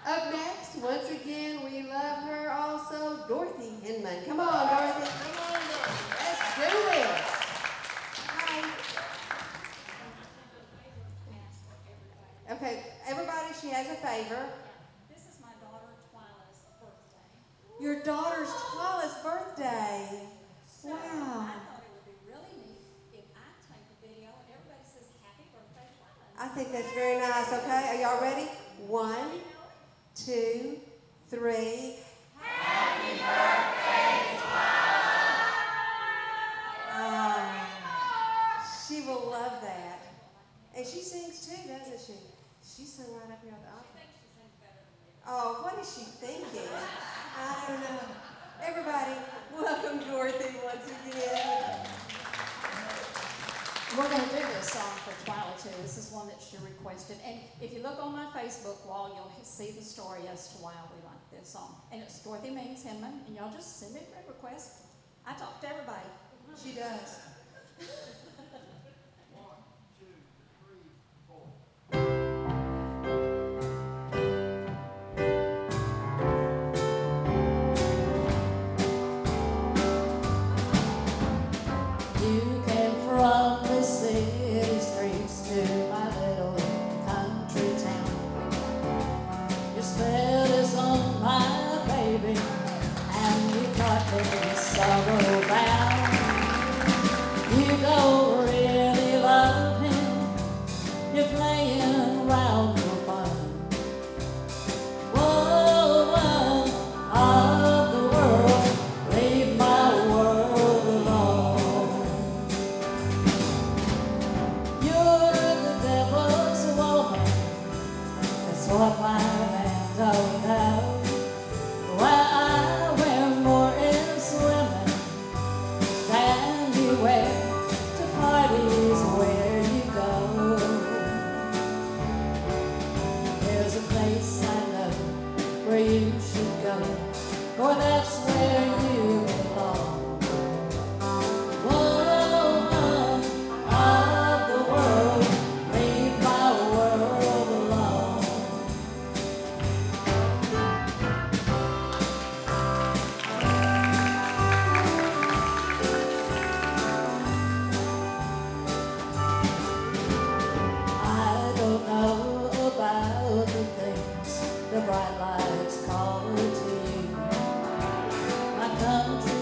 Up next, once again, we love her also, Dorothy Hinman. Come on, Dorothy. Let's do this. Hi. Okay, everybody, she has a favor. This is my daughter Twyla's birthday. Your daughter's Twyla's birthday. So Wow. I thought it would be really neat if I take a video and everybody says happy birthday, Twyla. I think that's very nice, okay? Are y'all ready? 1, 2, 3. She will love that. And she sings too, doesn't she? She sung right up here at the I opera. think she sings better than me. Oh, what is she thinking? I don't know. Everybody, welcome Dorothy once again. We're going to do this song for Twyla too. This is one that she requested. And if you look on my Facebook wall, you'll see the story as to why we like this song. And it's Dorothy Means Hinman. And y'all just send me a friend request. I talk to everybody. She does. You came from the city streets to my little country town. Your spell is on my baby, and you taught me sorrow bound. You don't really love him, you're playing around for fun. Woman of the world, leave my world alone. You're the devil's woman, that's what my man don't know. Why I wear more in swimming than you wear to parties where you go. There's a place I know where you should go, for that's where you belong. Woman of the world, leave my world alone. I don't know about the things the bright lights call to you. My country